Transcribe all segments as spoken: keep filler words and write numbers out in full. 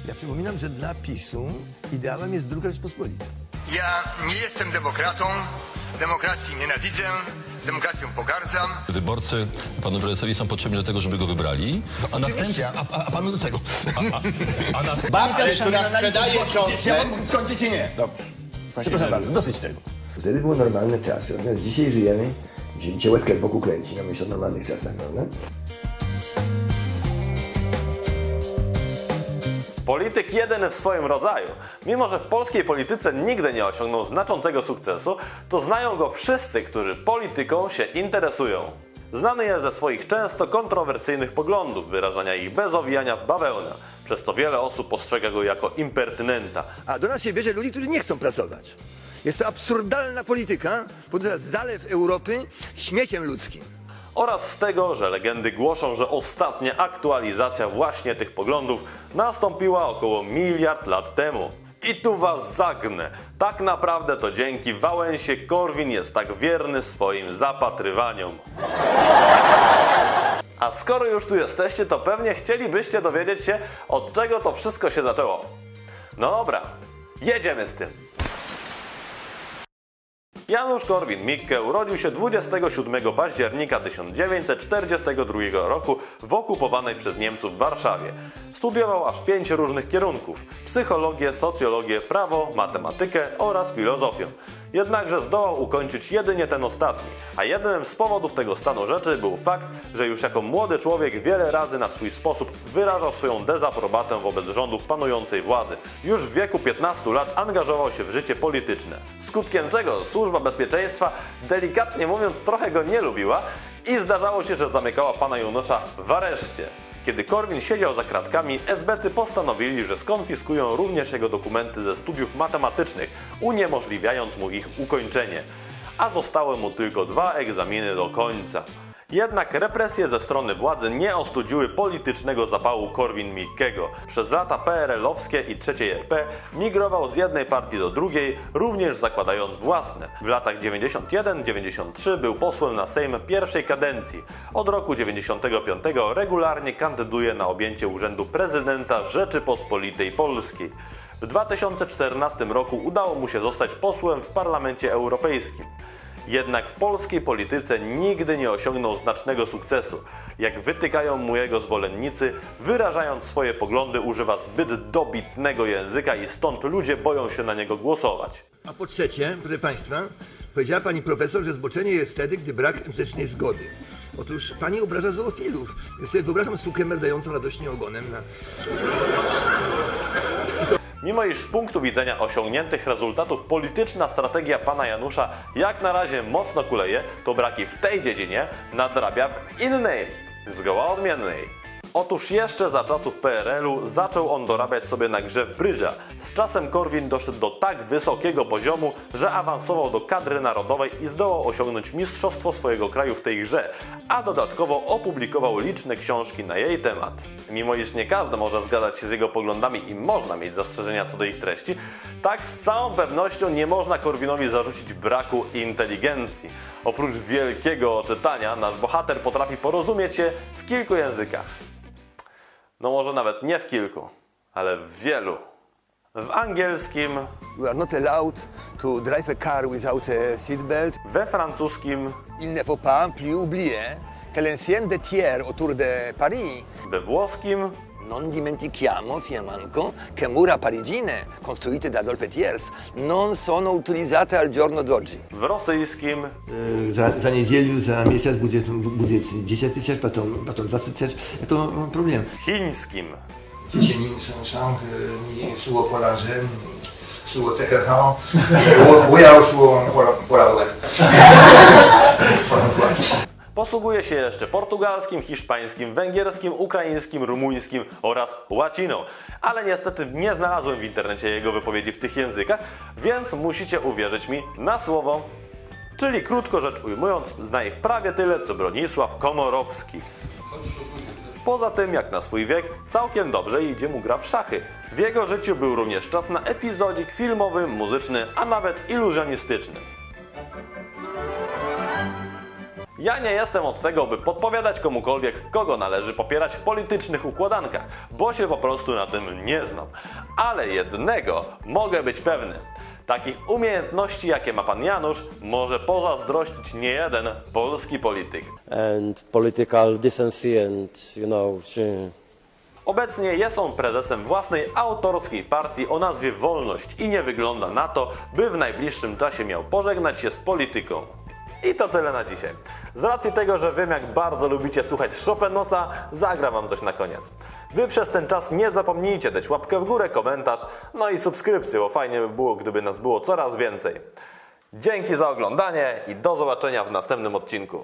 Ja przypominam, że dla PiSu ideałem jest druga Rzeczpospolita. Ja nie jestem demokratą, demokracji nienawidzę, demokracją pogardzam. Wyborcy panu prezesowi są potrzebni do tego, żeby go wybrali. A następnie, a, a, a panu do czego? A, a, a nas... Babcia, która sprzedaje książkę... Czy ja mam skończyć, czy nie? Dobrze. Przepraszam bardzo, dosyć tego. Wtedy były normalne czasy, natomiast dzisiaj żyjemy, gdzie cię łezkę wokół kręci na myśl o normalnych czasach, prawda? Polityk jedyny w swoim rodzaju. Mimo że w polskiej polityce nigdy nie osiągnął znaczącego sukcesu, to znają go wszyscy, którzy polityką się interesują. Znany jest ze swoich często kontrowersyjnych poglądów, wyrażania ich bez owijania w bawełnę, przez co wiele osób postrzega go jako impertynenta. A do nas się bierze ludzi, którzy nie chcą pracować. Jest to absurdalna polityka, podczas zalew Europy śmieciem ludzkim. Oraz z tego, że legendy głoszą, że ostatnia aktualizacja właśnie tych poglądów nastąpiła około miliard lat temu. I tu was zagnę. Tak naprawdę to dzięki Wałęsie Korwin jest tak wierny swoim zapatrywaniom. A skoro już tu jesteście, to pewnie chcielibyście dowiedzieć się, od czego to wszystko się zaczęło. No dobra, jedziemy z tym. Janusz Korwin-Mikke urodził się dwudziestego siódmego października tysiąc dziewięćset czterdziestego drugiego roku w okupowanej przez Niemców Warszawie. Studiował aż pięć różnych kierunków: psychologię, socjologię, prawo, matematykę oraz filozofię. Jednakże zdołał ukończyć jedynie ten ostatni, a jednym z powodów tego stanu rzeczy był fakt, że już jako młody człowiek wiele razy na swój sposób wyrażał swoją dezaprobatę wobec rządów panującej władzy. Już w wieku piętnastu lat angażował się w życie polityczne, skutkiem czego Służba Bezpieczeństwa, delikatnie mówiąc, trochę go nie lubiła i zdarzało się, że zamykała pana Janusza w areszcie. Kiedy Korwin siedział za kratkami, esbecy postanowili, że skonfiskują również jego dokumenty ze studiów matematycznych, uniemożliwiając mu ich ukończenie. A zostały mu tylko dwa egzaminy do końca. Jednak represje ze strony władzy nie ostudziły politycznego zapału Korwin-Mikkego. Przez lata P R L owskie i trzeciej R P migrował z jednej partii do drugiej, również zakładając własne. W latach dziewięćdziesiątym pierwszym do dziewięćdziesiątego trzeciego był posłem na Sejm pierwszej kadencji. Od roku dziewięćdziesiątego piątego regularnie kandyduje na objęcie urzędu prezydenta Rzeczypospolitej Polskiej. W dwa tysiące czternastym roku udało mu się zostać posłem w Parlamencie Europejskim. Jednak w polskiej polityce nigdy nie osiągnął znacznego sukcesu. Jak wytykają mu jego zwolennicy, wyrażając swoje poglądy używa zbyt dobitnego języka i stąd ludzie boją się na niego głosować. A po trzecie, proszę Państwa, powiedziała Pani profesor, że zboczenie jest wtedy, gdy brak entycznej zgody. Otóż Pani obraża zoofilów. Ja sobie wyobrażam sukę merdającą radośnie ogonem na... Mimo iż z punktu widzenia osiągniętych rezultatów polityczna strategia pana Janusza jak na razie mocno kuleje, to braki w tej dziedzinie nadrabia w innej, zgoła odmiennej. Otóż jeszcze za czasów P R L u zaczął on dorabiać sobie na grze w brydża. Z czasem Korwin doszedł do tak wysokiego poziomu, że awansował do kadry narodowej i zdołał osiągnąć mistrzostwo swojego kraju w tej grze, a dodatkowo opublikował liczne książki na jej temat. Mimo iż nie każdy może zgadzać się z jego poglądami i można mieć zastrzeżenia co do ich treści, tak z całą pewnością nie można Korwinowi zarzucić braku inteligencji. Oprócz wielkiego czytania, nasz bohater potrafi porozumieć się w kilku językach. No może nawet nie w kilku, ale w wielu. W angielskim, You are not allowed to drive a car without a seatbelt. we francuskim, Il ne faut pas plus oublier que l'ancien de tiers autour de Paris. we włoskim, Non dimentichiamo, Fiamanco, che mura parigine costruite da Adolphe Thiers non sono utilizzate al giorno d'oggi. w rosyjskim, За, за неделю, за месяц будет, будет десять тысяч, потом, потом двадцать тысяч. Это проблем. w chińskim, 谢谢您送上，呃，你是我波兰人，是我这个好，我我要说波兰波兰文，波兰文。 posługuje się jeszcze portugalskim, hiszpańskim, węgierskim, ukraińskim, rumuńskim oraz łaciną. Ale niestety nie znalazłem w internecie jego wypowiedzi w tych językach, więc musicie uwierzyć mi na słowo. Czyli krótko rzecz ujmując, zna ich prawie tyle, co Bronisław Komorowski. Poza tym, jak na swój wiek, całkiem dobrze idzie mu gra w szachy. W jego życiu był również czas na epizodzik filmowy, muzyczny, a nawet iluzjonistyczny. Ja nie jestem od tego, by podpowiadać komukolwiek, kogo należy popierać w politycznych układankach, bo się po prostu na tym nie znam. Ale jednego mogę być pewny. Takich umiejętności, jakie ma pan Janusz, może pozazdrościć niejeden polski polityk. And political decency and, you know, Obecnie jest on prezesem własnej autorskiej partii o nazwie Wolność i nie wygląda na to, by w najbliższym czasie miał pożegnać się z polityką. I to tyle na dzisiaj. Z racji tego, że wiem, jak bardzo lubicie słuchać Chopinosa, zagram wam coś na koniec. Wy przez ten czas nie zapomnijcie dać łapkę w górę, komentarz, no i subskrypcję, bo fajnie by było, gdyby nas było coraz więcej. Dzięki za oglądanie i do zobaczenia w następnym odcinku.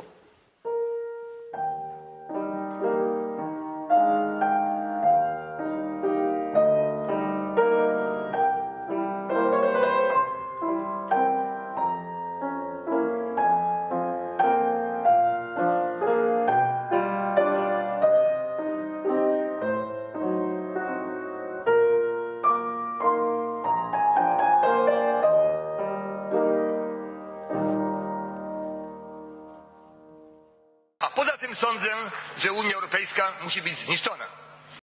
A poza tym sądzę, że Unia Europejska musi być zniszczona.